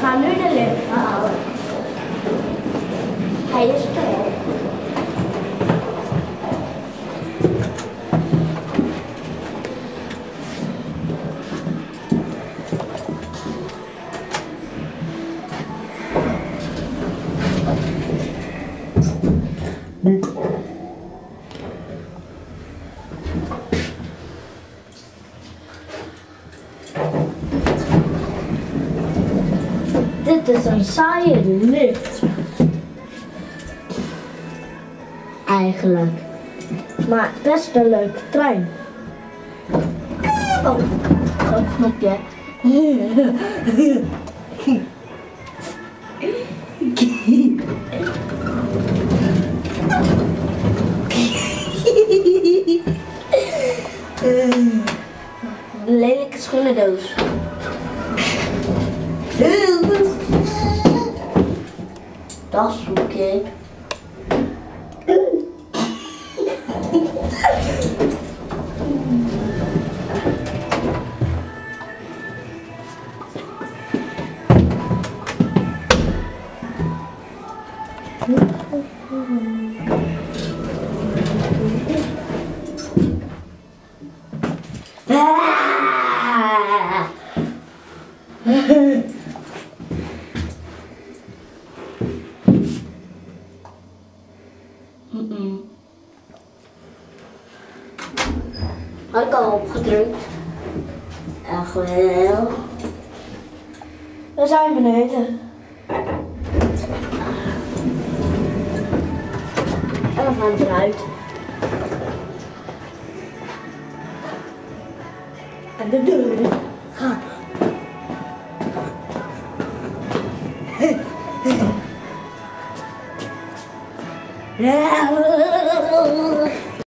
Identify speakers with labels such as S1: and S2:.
S1: ga nu de lift halen. Hij is erop. Dit is een saaie lift. Eigenlijk. Maar best een leuke trein. Oh, zo'n knopje. Lelijke schoenendoos. Dat is oké. Had ik al opgedrukt. Echt wel. We zijn beneden. En we gaan eruit. En de deuren gaan. Ja.